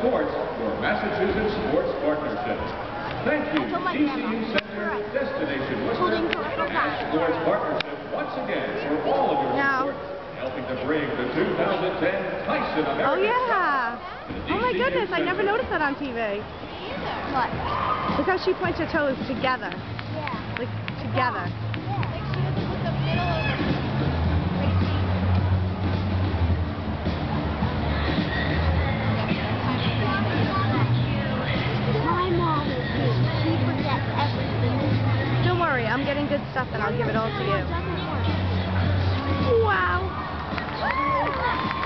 Sports, your Massachusetts sports partnership. Thank you, DCU Center, Destination Worcester, and Sports Partnership once again for all of your support, helping to bring the 2010 Tyson American Oh yeah! Oh my goodness, I never noticed that on TV. What? Look how she points her toes together. Yeah. Like, together. My mom is good. She forgets everything. Don't worry, I'm getting good stuff and I'll give it all to you. Wow!